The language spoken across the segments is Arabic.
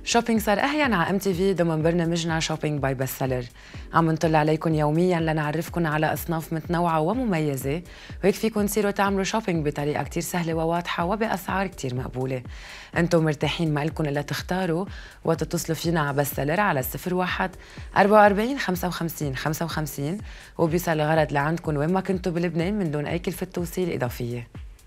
شوبينج صار أهين على ام تي في ضمن برنامجنا شوبينج باي بست سيلر. عم نطل عليكم يوميا لنعرفكم على أصناف متنوعة ومميزة، وهيك فيكم تصيروا تعملوا شوبينج بطريقة كتير سهلة وواضحة وبأسعار كتير مقبولة. انتم مرتاحين، ما لكم إلا تختاروا وتتصلوا فينا على بست سيلر على 01 44 55 55 وبيوصل الغرض لعندكم وين ما كنتوا بلبنان من دون أي كلفة توصيل إضافية.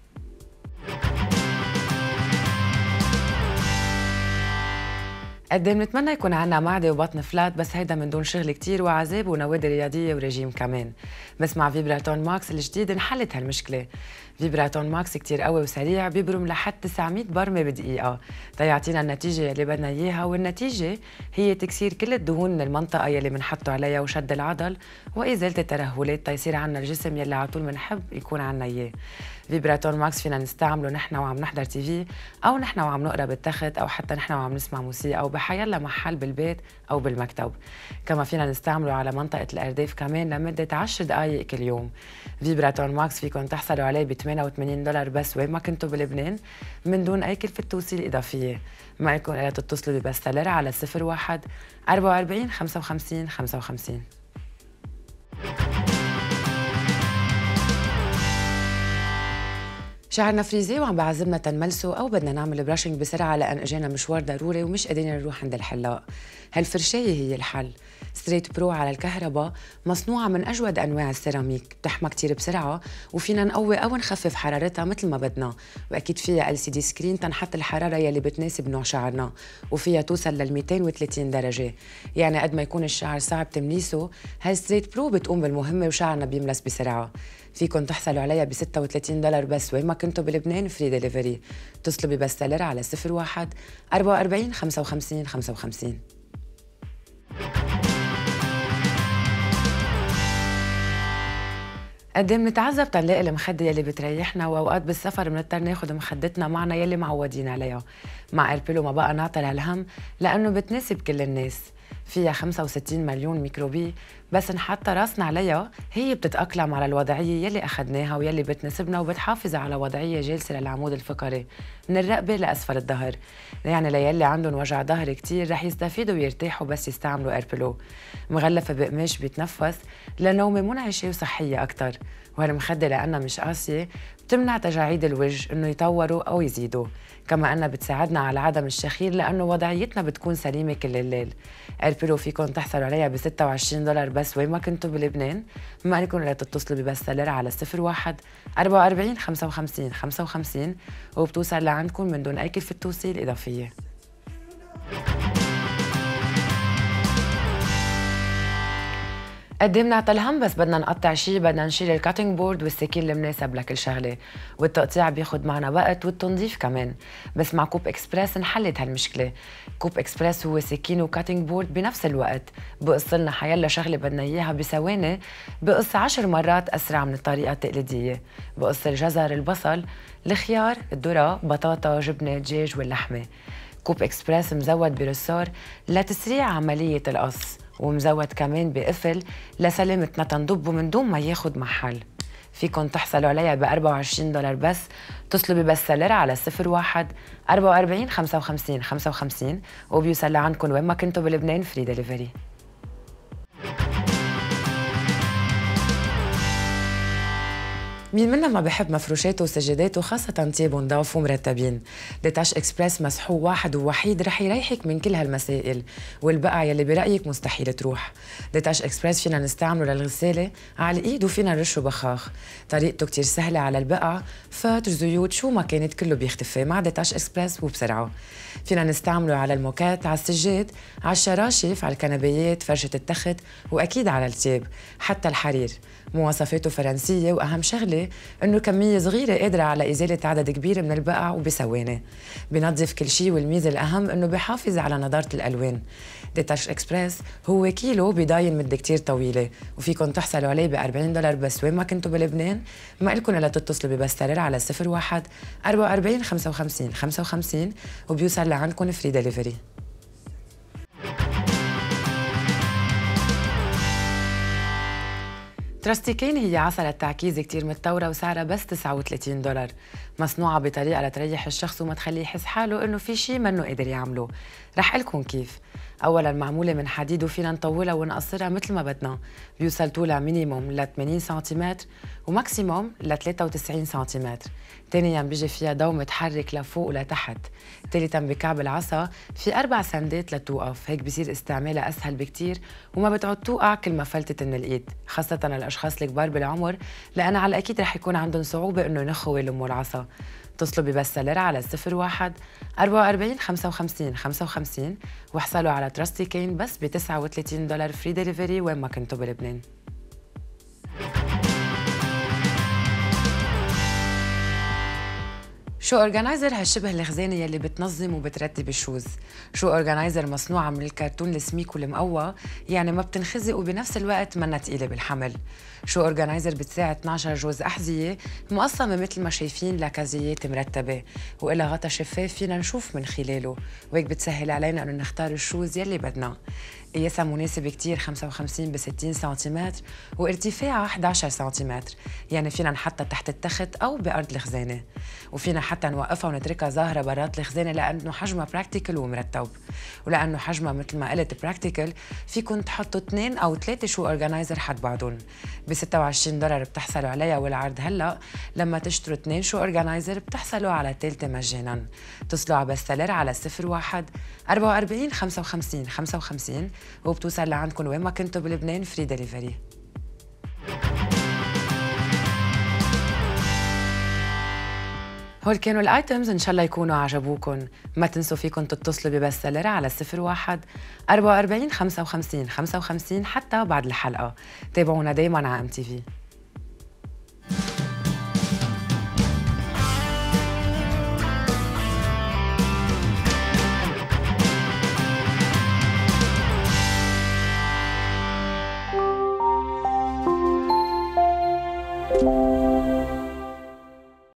قد بنتمنى يكون عنا معدة وبطن فلات، بس هيدا من دون شغل كتير وعذاب ونوادي رياضية ورجيم كمان. بس مع فيبراتون ماكس الجديد انحلت هالمشكلة. فيبراتون ماكس كتير قوي وسريع، بيبرم لحد 900 برمة بدقيقة تيعطينا النتيجة يلي بدنا إياها، والنتيجة هي تكسير كل الدهون من المنطقة يلي بنحطه عليها وشد العضل وإزالة الترهلات تيصير عنا الجسم يلي على طول بنحب يكون عنا إياه. فيبراتون ماكس فينا نستعمله نحن وعم نحضر تي في، أو نحن وعم نقرا بالتخت، أو حتى نحن وعم نسمع موسيقى، أو بحيلا محل بالبيت أو بالمكتب. كما فينا نستعمله على منطقة الأرداف كمان لمدة 10 دقايق كل يوم. فيبراتون ماكس فيكم تحصلوا عليه ب $88 بس وين ما كنتوا بلبنان من دون أي كلفة توصيل إضافية. ما لكم إلا تتصلوا ببست سيلر على 01 44 55 55. شعرنا فريزي وعم بعذبنا تنملسه، او بدنا نعمل براشنج بسرعه لان اجانا مشوار ضروري ومش قادرين نروح عند الحلاق. هالفرشايه هي الحل. ستريت برو على الكهرباء، مصنوعه من اجود انواع السيراميك، بتحمى كتير بسرعه وفينا نقوي او نخفف حرارتها مثل ما بدنا، واكيد فيها LCD سكرين تنحط الحراره يلي بتناسب نوع شعرنا، وفيها توصل لل 230 درجه. يعني قد ما يكون الشعر صعب تمليسه، هالستريت برو بتقوم بالمهمه وشعرنا بيملس بسرعه. فيكن تحصلوا عليها ب $36 بس وين ما كنتوا بلبنان، فري ديليفري. اتصلوا ببست سيلر على 01 44 55 55. قد منتعذب تنلاقي المخدة يلي بتريحنا، واوقات بالسفر بنضطر ناخد مخدتنا معنا يلي معودين عليها. مع ايربيلو ما بقى نعطل هالهم لانه بتناسب كل الناس. فيها 65 مليون ميكروبي، بس نحط راسنا عليها هي بتتأقلم على الوضعية يلي أخدناها ويلي بتناسبنا، وبتحافظ على وضعية جالسة للعمود الفقري من الرقبة لأسفل الظهر. يعني ليلي عندهم وجع ظهر كتير رح يستفيدوا ويرتاحوا بس يستعملوا ايربيلو. مغلفة بقماش بيتنفس لنومة منعشة وصحية أكتر، وهالمخدة لأنها مش قاسية بتمنع تجاعيد الوجه إنه يطوروا أو يزيدوا. كما أنها بتساعدنا على عدم الشخير لأنه وضعيتنا بتكون سليمة كل الليل. ايربيلو فيكم تحصلوا عليها ب $26 بس وين ما كنتوا بلبنان. ما لكم إلا تتصلوا ببست سيلر على 01 44 55 55 وبتوصل لعندكم من دون أي كلفة توصيل إضافية. قد بنعطي الهم بس بدنا نقطع شيء، بدنا نشيل الكاتنج بورد والسكين المناسب لكل شغله، والتقطيع بياخد معنا وقت والتنظيف كمان. بس مع كوب اكسبرس انحلت هالمشكله. كوب اكسبرس هو سكين وكاتنج بورد بنفس الوقت، بقص لنا حيلا شغله بدنا اياها بثواني، بقص 10 مرات اسرع من الطريقه التقليديه. بقص الجزر، البصل، الخيار، الذره، بطاطا، جبنه، دجاج واللحمه. كوب اكسبرس مزود برسار لتسريع عمليه القص، ومزود كمان بقفل لسلامتنا تنضبه من دون ما ياخد محل. فيكن تحصلوا عليها ب $24 بس. اتصلوا ببست سيلر على 01 44 55 55 وبيوصل لعندكم وين ما كنتوا بلبنان، فري ديليفري. مين منا ما بحب مفروشاته وسجاداته، خاصة تياب نضاف ومرتبين. ديتاش اكسبرس مسحوق واحد ووحيد رح يريحك من كل هالمسائل والبقع يلي برأيك مستحيل تروح. ديتاش اكسبرس فينا نستعمله للغسالة على الايد وفينا نرشه بخاخ. طريقته كتير سهلة على البقع، فاتر، زيوت، شو ما كانت كله بيختفي مع ديتاش اكسبرس وبسرعة. فينا نستعمله على الموكات، على السجاد، على الشراشف، على الكنبيات، فرشة التخت، واكيد على التياب، حتى الحرير. مواصفاته فرنسية، وأهم شغلة إنه كمية صغيرة قادرة على إزالة عدد كبير من البقع وبثواني. بنظف كل شيء، والميزة الأهم إنه بحافظ على نضارة الألوان. ديتاش إكسبرس هو كيلو بضاين مدة كتير طويلة، وفيكم تحصلوا عليه ب $40 بس وين ما كنتوا بلبنان. ما لكم إلا تتصلوا ببست سيلر على 01 44 55 55 وبيوصل لعندكم فري ديليفري. تراستيكين هي عصا للتعكيز كتير متطورة وسعرها بس $39. مصنوعة بطريقة لتريح الشخص وما تخليه يحس حاله إنه في شي منه قادر يعمله. رح قلكن كيف. أولاً معمولة من حديد وفينا نطولها ونقصرها مثل ما بدنا. بيوصل طولها مينيموم ل 80 سنتيمتر وماكسيموم ل 93 سنتيمتر. ثانياً بيجي فيها ضو متحرك لفوق ولتحت. ثالثاً بكعب العصا في 4 سندات لتوقف، هيك بصير استعمالها أسهل بكتير وما بتعود توقع كل ما فلتت من الإيد، خاصة الأشخاص الكبار بالعمر لأن على الأكيد رح يكون عندهم صعوبة إنه ينخوا ويلموا العصا. اتصلوا ببستسيلر على 01 44 55 55 واحصلوا على تراستيكين بس ب $39 فري ديليفري وين ما كنتوا بلبنان. شو اورجانيزر هالشبه الخزانه يلي بتنظم وبترتب الشوز. شو اورجانيزر مصنوعه من الكرتون السميك والمقوى، يعني ما بتنخزق وبنفس الوقت منا تقيله بالحمل. شو اورجانيزر بتساعد 12 جوز احذيه مقسمه مثل ما شايفين لكازيات مرتبه، وإلها غطا شفاف فينا نشوف من خلاله، وهيك بتسهل علينا انه نختار الشوز يلي بدنا. قياسها مناسب كتير، 55 ب 60 سنتيمتر وارتفاعها 11 سنتيمتر، يعني فينا نحطها تحت التخت أو بأرض الخزانة، وفينا حتى نوقفها ونتركها ظاهرة برات الخزانة لأنه حجمها براكتيكل ومرتب. ولأنه حجمها مثل ما قلت براكتيكل، فيكن تحطوا 2 أو 3 شو أورجانيزر حد بعضهم. ب $26 بتحصلوا عليها، والعرض هلأ لما تشتروا 2 شو أورجانيزر بتحصلوا على الثالثة مجانا. اتصلوا على بستسيلر على 01 44 55 55 وبتوصل لعندكم وين ما كنتوا بلبنان فري ديليفري. هول كانوا الايتمز، ان شاء الله يكونوا عجبوكم. ما تنسوا فيكم تتصلوا ببستسيلر على 01 44 55 55 حتى بعد الحلقة. تابعونا دايما على MTV.